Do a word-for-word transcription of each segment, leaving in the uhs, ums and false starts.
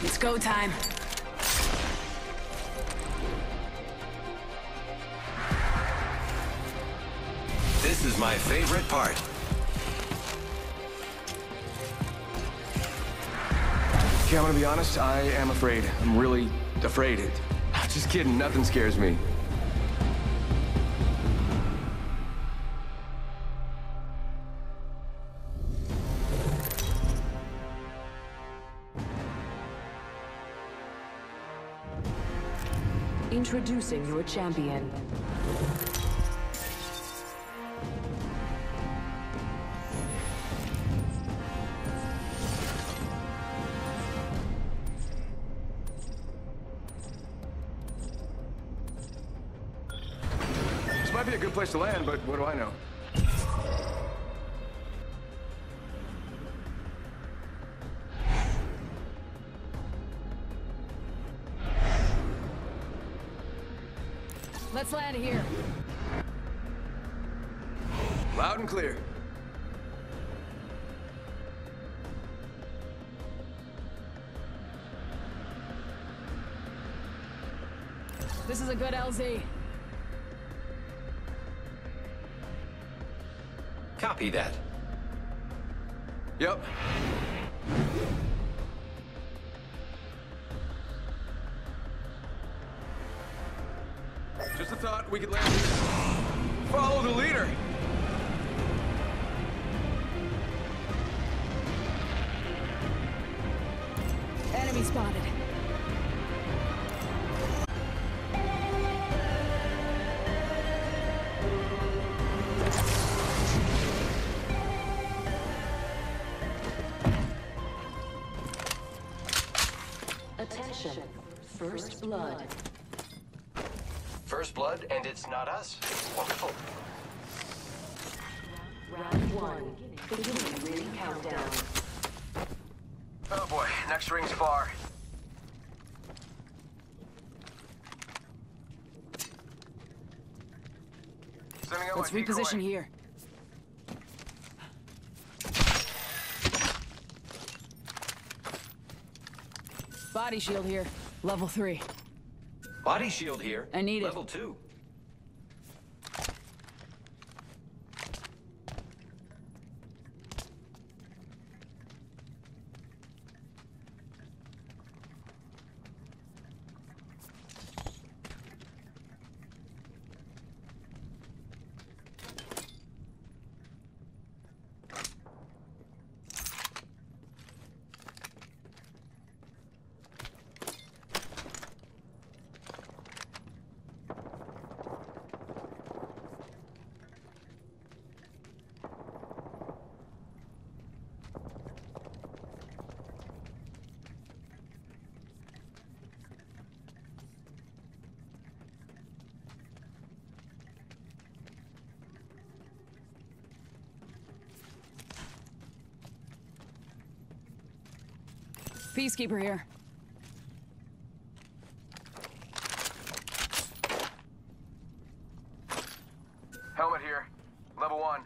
It's go time. This is my favorite part. Okay, I'm gonna be honest, I am afraid. I'm really afraid. Just kidding, nothing scares me. Introducing your champion. This might be a good place to land, but what do I know? Let's land here. Loud and clear. This is a good L Z. Copy that. Yep. Just a thought, we could land here. Follow the leader. Enemy spotted. Attention. First blood. First blood, and it's not us. Wonderful. Round one. Beginning ring countdown. Oh boy, next ring's far. Sending out Let's my reposition decoy. here. Body shield here. Level three. Body shield here. I need it. Level two. Peacekeeper here. Helmet here. Level one.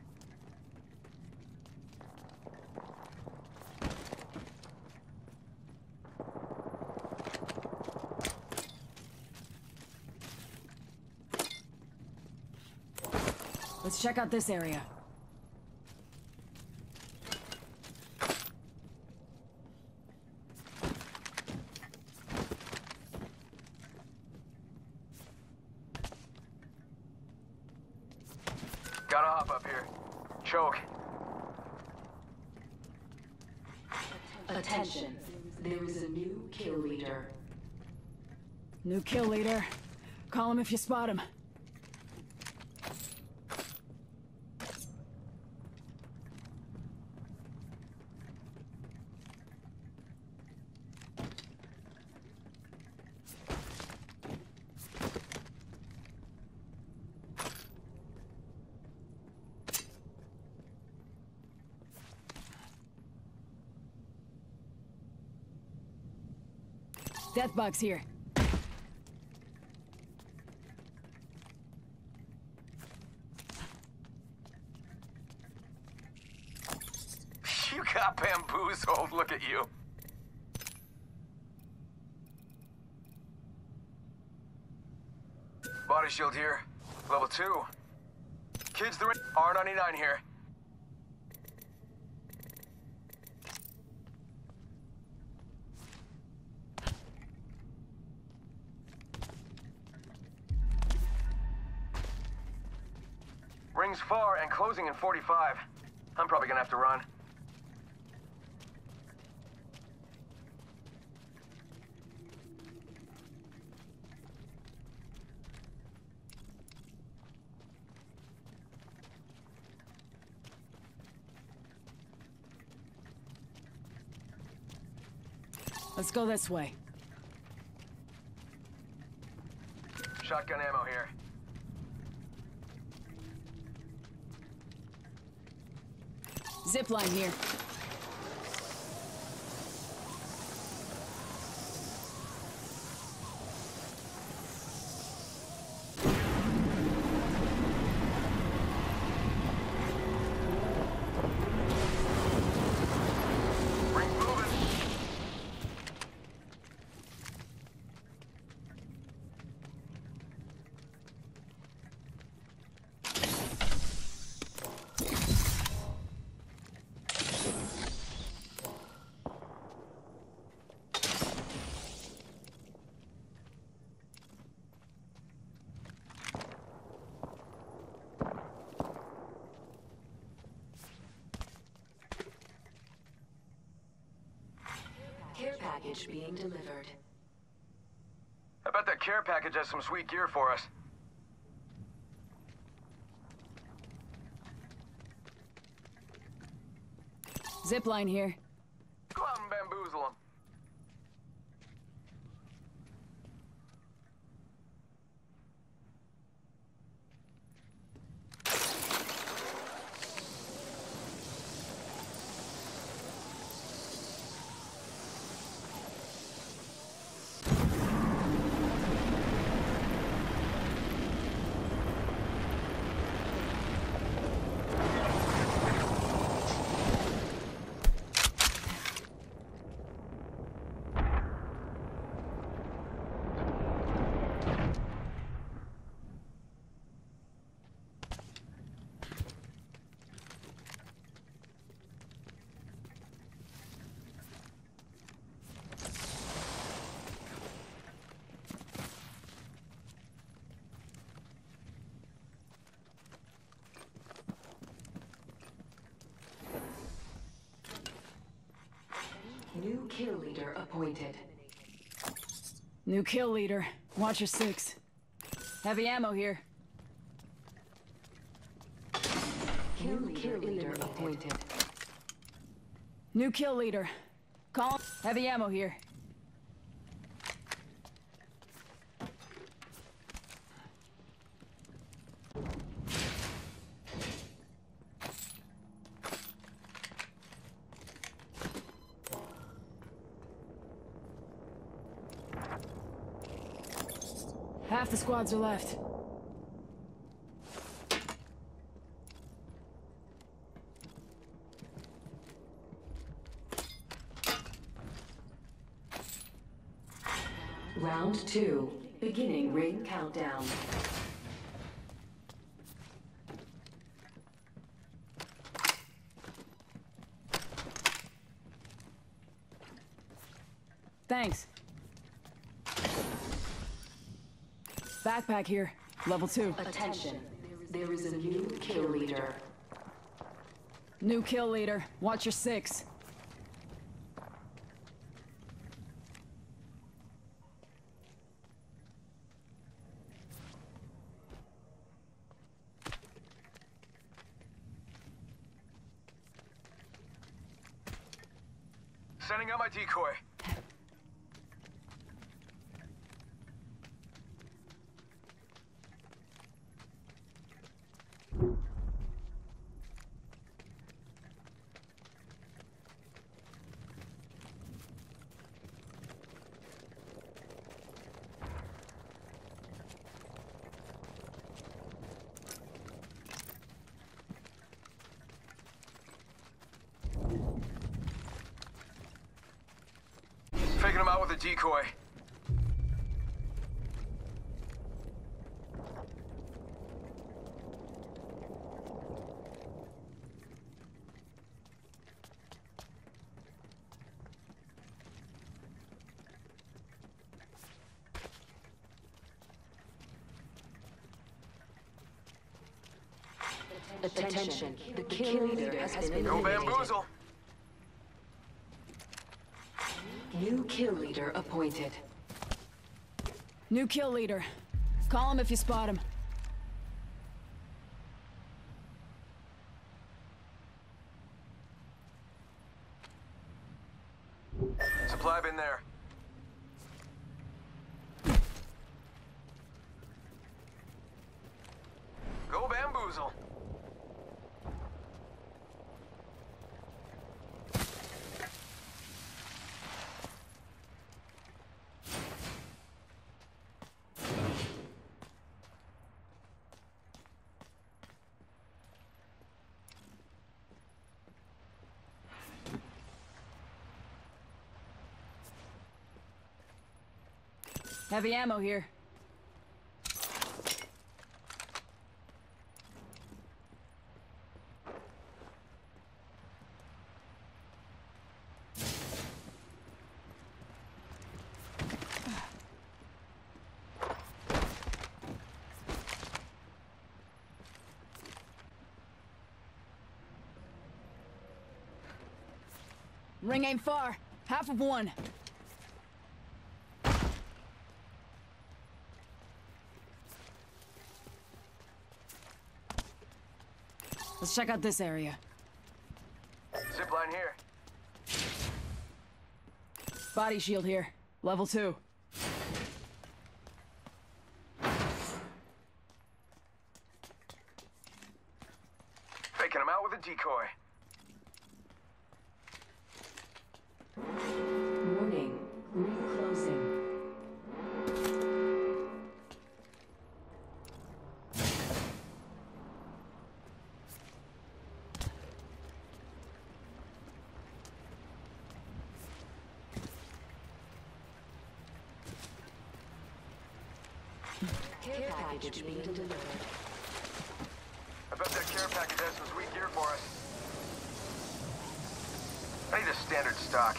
Let's check out this area. Gotta hop up here. Choke. Attention. There is a new kill leader. New kill leader. Call him if you spot him. Deathbug's here. You got bamboozled, look at you. Body shield here. Level two. Kids, the R ninety-nine here. Ring's far and closing in forty-five. I'm probably gonna have to run. Let's go this way. Shotgun ammo here. Zipline here. Ring moving. Care package being delivered. I bet that care package has some sweet gear for us. Zipline here. Go out and bamboozle them. New kill leader appointed. New kill leader. Watch your six. Heavy ammo here. Kill leader, leader appointed. New kill leader. Call. Heavy ammo here. Half the squads are left. Round two. Beginning ring countdown. Thanks. Backpack here. Level two. Attention. There is a new kill leader. New kill leader. Watch your six. Sending out my decoy. Faking him out with a decoy. Attention, the kill leader has been Go eliminated. bamboozle! New kill leader appointed. New kill leader. Call him if you spot him. Supply bin there. Go bamboozle! Heavy ammo here. Ring ain't far. Half of one. Let's check out this area. Zipline here. Body shield here. Level two. Faking him out with a decoy. Warning, ring closing. Care package being delivered. I bet that care package has some sweet gear for us. I need a standard stock.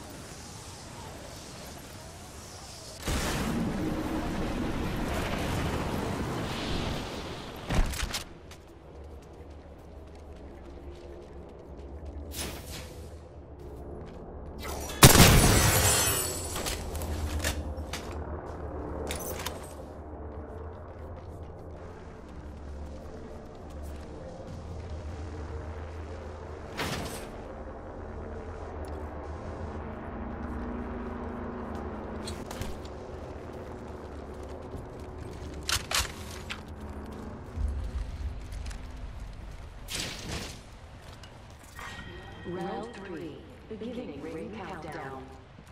Round three, beginning ring countdown.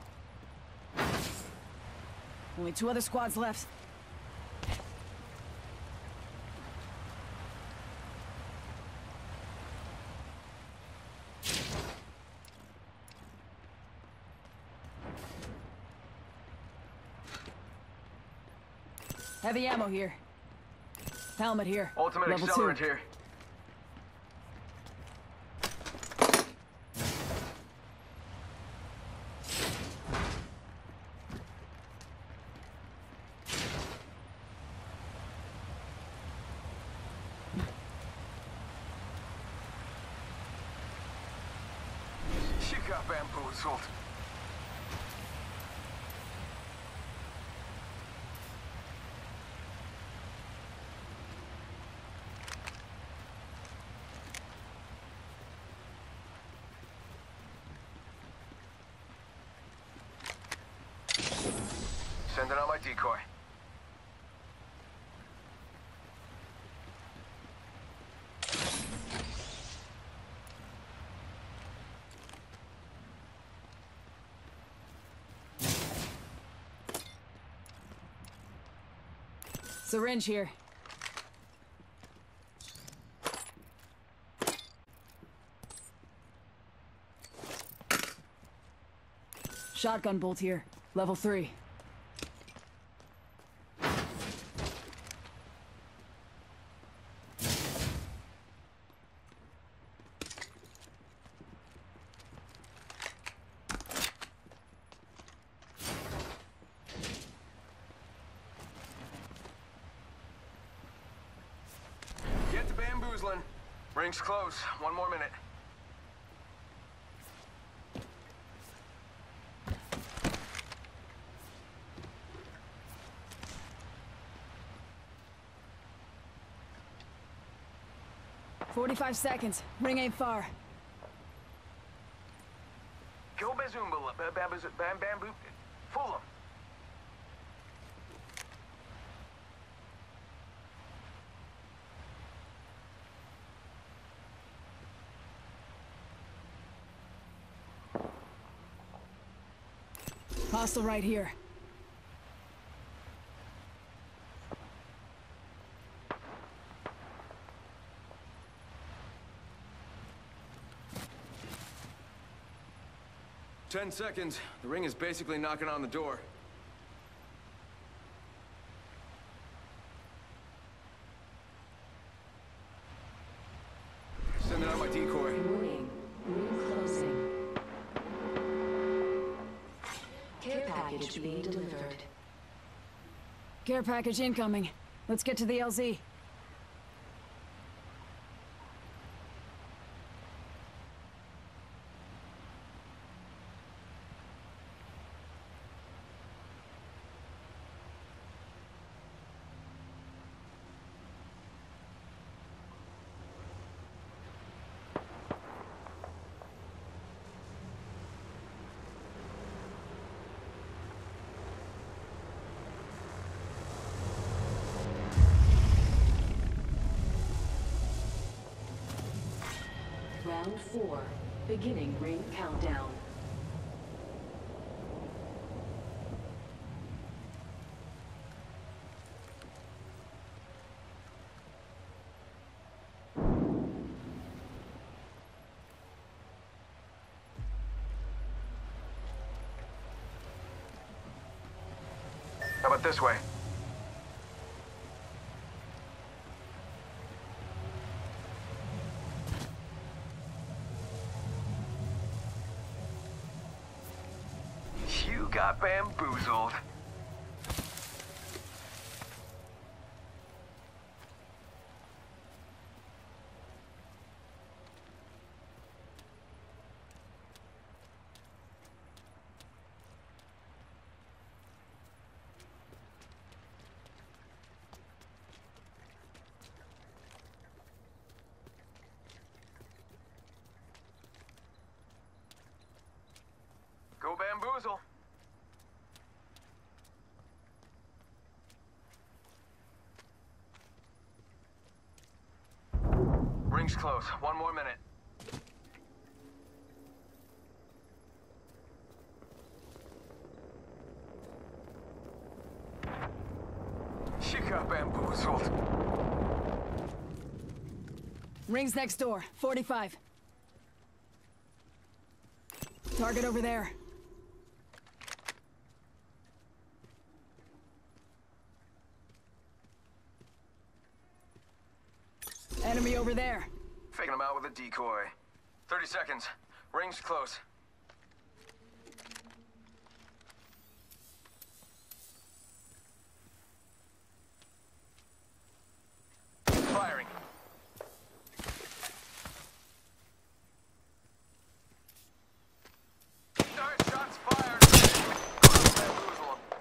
Only two other squads left. Heavy ammo here. Helmet here. Ultimate Level accelerant two. here. You got bamboozled. Sending out my decoy. Syringe here. Shotgun bolt here. Level three. Get to bamboozling. Ring's close. One more minute. Forty-five seconds. Ring ain't far. Go Bazoomba, bam, bam, bam, bamboo. Fool him. Hostile right here. Ten seconds. The ring is basically knocking on the door. Sending out my decoy. Warning. Room closing. Care package being delivered. Care package incoming. Let's get to the L Z. Round four. Beginning ring countdown. How about this way? You got bamboozled. Go bamboozle. Ring's close. One more minute. She got bamboozled. Ring's next door. forty-five. Target over there. Enemy over there. Faking him out with a decoy. thirty seconds. Ring's close. Firing. Alright, shots fired. Bamboozle him.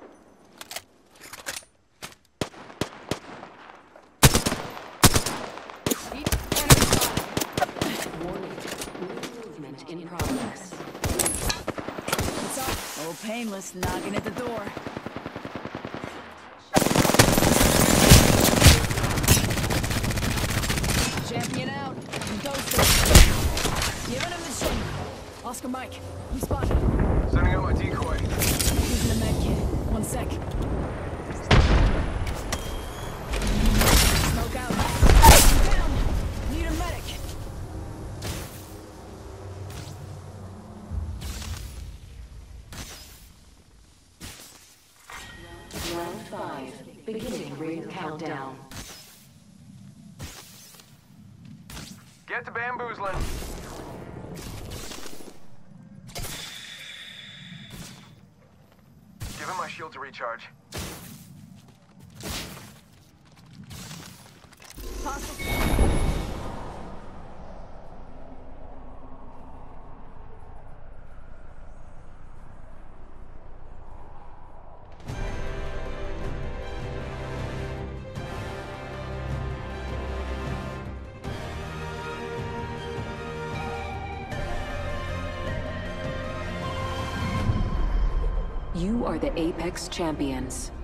Warning. Room movement in progress. What's up? Oh, painless knocking at the door. Champion out. Ghosted. Giving him the shit. Oscar Mike, you spotted. Sending out my decoy. Using the med kit. One sec. Smoke out. Down. Need a medic. Round five. Beginning ring countdown. Get to bamboozling. Give him my shield to recharge. Hostile. You are the Apex Champions.